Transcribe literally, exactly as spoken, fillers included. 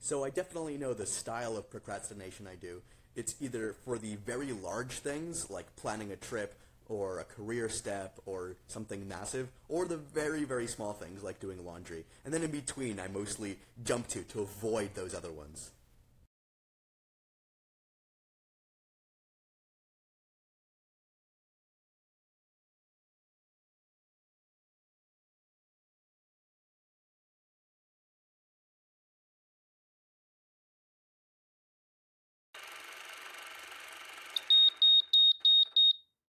So I definitely know the style of procrastination I do. It's either for the very large things, like planning a trip, or a career step, or something massive, or the very, very small things, like doing laundry. And then in between, I mostly jump to, to avoid those other ones.